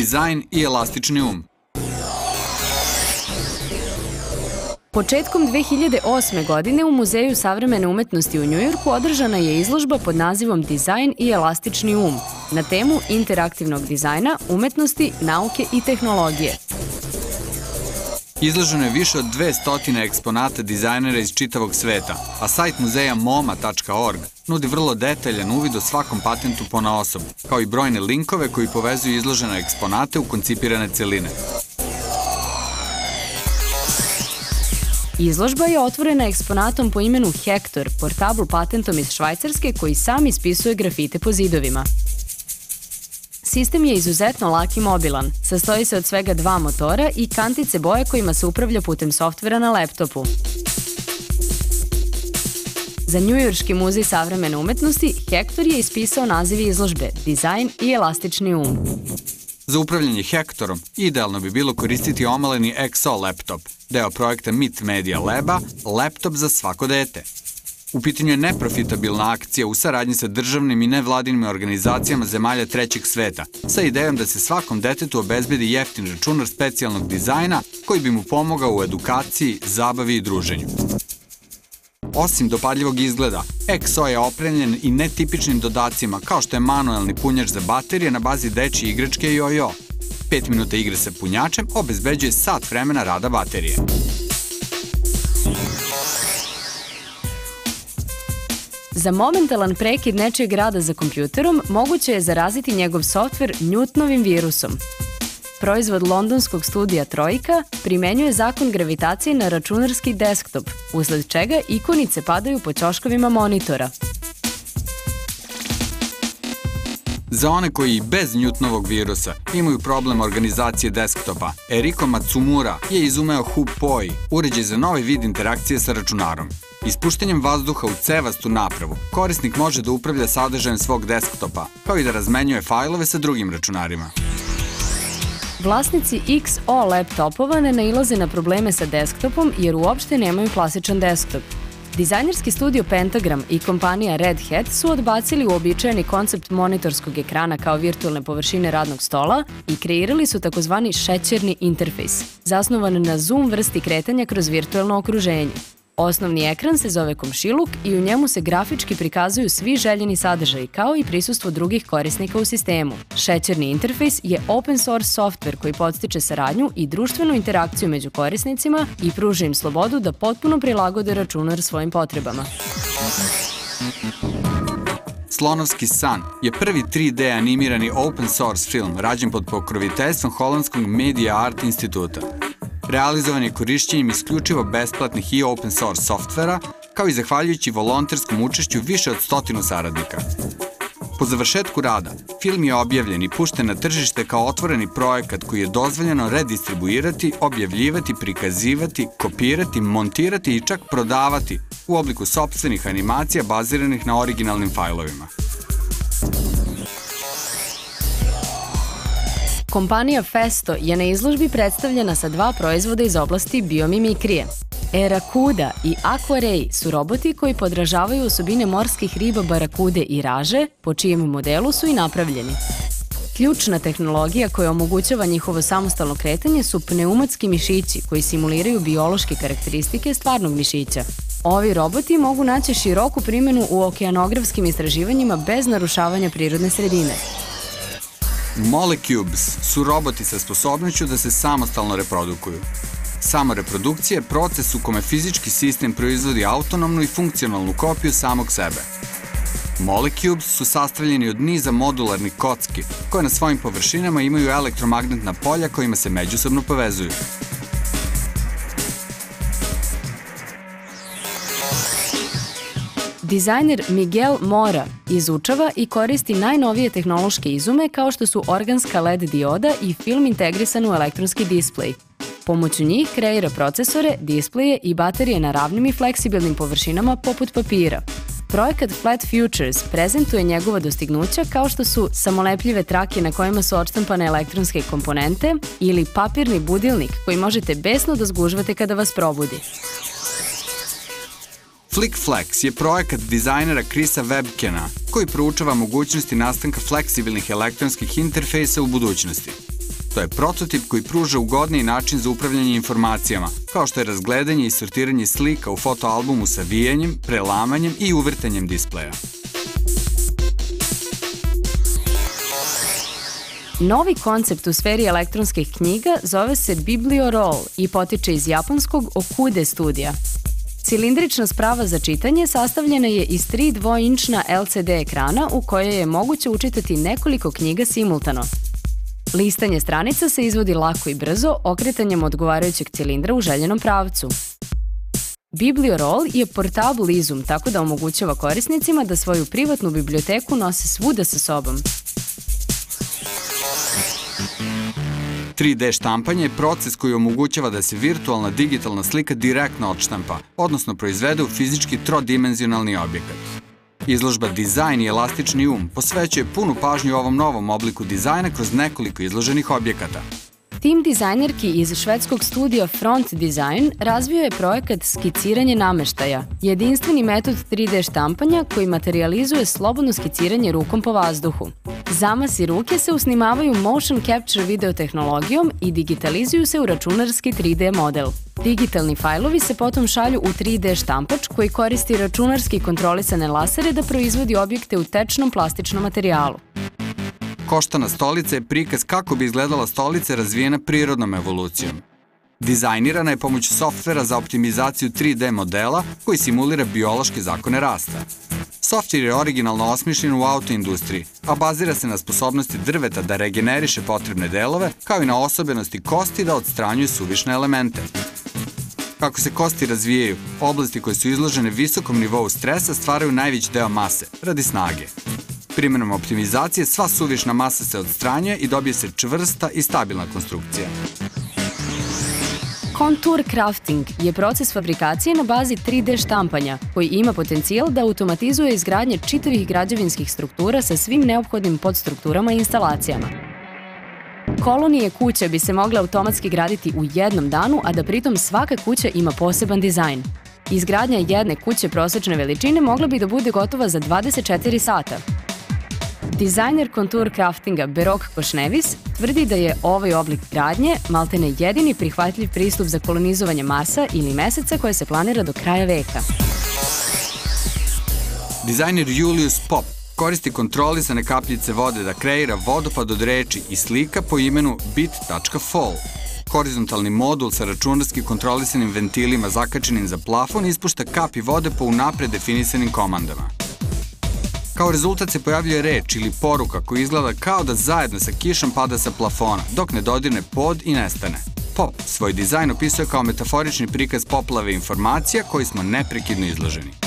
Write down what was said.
dizajn i elastični um. Početkom 2008. godine u Muzeju savremene umetnosti u Njujorku održana je izložba pod nazivom Dizajn i elastični um na temu interaktivnog dizajna, umetnosti, nauke i tehnologije. Izloženo je više od 200 eksponata dizajnera iz čitavog sveta, a sajt muzeja moma.org nudi vrlo detaljan uvid o svakom patentu ponaosob, kao i brojne linkove koji povezuju izložene eksponate u koncipirane celine. Izložba je otvorena eksponatom po imenu Hector, portabl patentom iz Švajcarske koji sam ispisuje grafite po zidovima. Sistem je izuzetno lak i mobilan. Sastoji se od svega 2 motora i kantice boje kojima se upravlja putem softvera na laptopu. Za Njujorški muzej savremene umetnosti Hector je ispisao naziv izložbe Dizajn i elastični um. Za upravljanje Hectorom idealno bi bilo koristiti omaleni XO laptop, deo projekta MIT Media Laba, laptop za svako dete. U pitanju je neprofitabilna akcija u saradnji sa državnim i nevladinim organizacijama zemalja trećeg sveta, sa idejom da se svakom detetu obezbedi jeftin računar specijalnog dizajna koji bi mu pomogao u edukaciji, zabavi i druženju. Osim dopadljivog izgleda, XO je opremljen i netipičnim dodacima kao što je manuelni punjač za baterije na bazi dečije igračke Jojo. 5 minuta igre sa punjačem obezbeđuje sat vremena rada baterije. Za momentalan prekid nečijeg rada za kompjuterom moguće je zaraziti njegov softver Newtonovim virusom. Proizvod londonskog studija Trojka primenjuje zakon gravitacije na računarski desktop, usled čega ikonice padaju po ćoškovima monitora. Za one koji i bez Newtonovog virusa imaju problem organizacije desktopa, Eriko Matsumura je izumeo Hupoi, uređaj za novi vid interakcije sa računarom. Ispuštenjem vazduha u cevastu napravu, korisnik može da upravlja sadržajem svog desktopa, kao i da razmenjuje fajlove sa drugim računarima. Vlasnici XO laptopova ne nailaze na probleme sa desktopom jer uopšte nemaju klasičan desktop. Dizajnerski studio Pentagram i kompanija Red Hat su odbacili uobičajeni koncept monitorskog ekrana kao virtualne površine radnog stola i kreirali su takozvani šećerni interfejs, zasnovan na zoom vrsti kretanja kroz virtualno okruženje. Osnovni ekran se zove komšiluk i u njemu se grafički prikazuju svi željeni sadržaji, kao i prisustvo drugih korisnika u sistemu. Šećerni interfejs je open source softver koji podstiče saradnju i društvenu interakciju među korisnicima i pruža im slobodu da potpuno prilagode računar svojim potrebama. Slonovski san je prvi 3D animirani open source film rađen pod pokroviteljstvom holandskog Media Art instituta. Realizovan je korišćenjem isključivo besplatnih i open source softvera, kao i zahvaljujući volonterskom učešću više od 100 saradnika. Po završetku rada, film je objavljen i pušten na tržište kao otvoreni projekat koji je dozvoljeno redistribuirati, objavljivati, prikazivati, kopirati, montirati i čak prodavati u obliku sopstvenih animacija baziranih na originalnim fajlovima. Kompanija Festo je na izložbi predstavljena sa 2 proizvoda iz oblasti biomimikrije. Erakuda i Aquaray su roboti koji podražavaju osobine morskih riba barakude i raže, po čijem modelu su i napravljeni. Ključna tehnologija koja omogućava njihovo samostalno kretanje su pneumatski mišići koji simuliraju biološke karakteristike stvarnog mišića. Ovi roboti mogu naći široku primjenu u okeanografskim istraživanjima bez narušavanja prirodne sredine. Molecubes su roboti sa sposobnošću da se samostalno reprodukuju. Samoreprodukcija je proces u kome fizički sistem proizvodi autonomnu i funkcionalnu kopiju samog sebe. Molecubes su sastavljeni od niza modularnih kocki koje na svojim površinama imaju elektromagnetna polja kojima se međusobno povezuju. Dizajner Miguel Mora izučava i koristi najnovije tehnološke izume kao što su organska LED dioda i film integrisan u elektronski displej. Pomoću njih kreira procesore, displeje i baterije na ravnim i fleksibilnim površinama poput papira. Projekat Flat Futures prezentuje njegova dostignuća kao što su samolepljive trake na kojima su odštampane elektronske komponente ili papirni budilnik koji možete besno da zgužvate kada vas probudi. FlickFlex je projekat dizajnera Chrisa Webkena koji proučava mogućnosti nastanka fleksibilnih elektronskih interfejsa u budućnosti. To je prototip koji pruža ugodniji način za upravljanje informacijama, kao što je razgledanje i sortiranje slika u fotoalbumu sa vijanjem, prelamanjem i uvrtanjem displeja. Novi koncept u sferi elektronskih knjiga zove se BiblioRoll i potiče iz japanskog Okude studija. Cilindrična sprava za čitanje sastavljena je iz 3 dvoinčna LCD ekrana u kojoj je moguće učitati nekoliko knjiga simultano. Listanje stranica se izvodi lako i brzo okretanjem odgovarajućeg cilindra u željenom pravcu. BiblioRoll je portable izum, tako da omogućava korisnicima da svoju privatnu biblioteku nose svuda sa sobom. 3D štampanje je proces koji omogućava da se virtualna digitalna slika direktno odštampa, odnosno proizvede u fizički trodimenzionalni objekat. Izložba Dizajn i elastični um posvećuje punu pažnju ovom novom obliku dizajna kroz nekoliko izloženih objekata. Tim dizajnerki iz švedskog studija Front Design razvio je projekat skiciranje nameštaja, jedinstveni metod 3D štampanja koji materializuje slobodno skiciranje rukom po vazduhu. Zamasi ruke se usnimavaju motion capture video tehnologijom i digitalizuju se u računarski 3D model. Digitalni fajlovi se potom šalju u 3D štampač koji koristi računarski kontrolisane lasere da proizvodi objekte u tečnom plastičnom materijalu. Koštana stolica je prikaz kako bi izgledala stolica razvijena prirodnom evolucijom. Dizajnirana je pomoću softvera za optimizaciju 3D modela koji simulira biološke zakone rasta. Softver je originalno osmišljen u autoindustriji, a bazira se na sposobnosti drveta da regeneriše potrebne delove, kao i na osobenosti kosti da odstranjuje suvišne elemente. Kako se kosti razvijaju, oblasti koje su izložene visokom nivou stresa stvaraju najveći deo mase, radi snage. Primenom optimizacije sva suvišna masa se odstranjuje i dobije se čvrsta i stabilna konstrukcija. Contour crafting je proces fabrikacije na bazi 3D štampanja, koji ima potencijal da automatizuje izgradnje čitavih građevinskih struktura sa svim neophodnim podstrukturama i instalacijama. Kolonije kuće bi se mogle automatski graditi u jednom danu, a da pritom svaka kuća ima poseban dizajn. Izgradnja jedne kuće prosečne veličine mogla bi da bude gotova za 24 sata. Dizajner kontur craftinga Berok Košnevis tvrdi da je ovaj oblik gradnje maltene jedini prihvatljiv pristup za kolonizovanje Marsa ili Meseca koje se planira do kraja veka. Dizajner Julius Pop koristi kontrolisane kapljice vode da kreira vodopad od reči i slika po imenu bit.fall. Horizontalni modul sa računarski kontrolisanim ventilima zakačenim za plafon ispušta kapi vode po unapred definisanim komandama. Kao rezultat se pojavljuje reč ili poruka koja izgleda kao da zajedno sa kišom pada sa plafona, dok ne dodirne pod i nestane. Pop svoj dizajn opisuje kao metaforični prikaz poplave informacija koji smo neprekidno izloženi.